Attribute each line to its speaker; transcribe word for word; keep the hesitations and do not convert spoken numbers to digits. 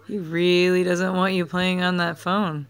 Speaker 1: He really doesn't want you playing on that phone.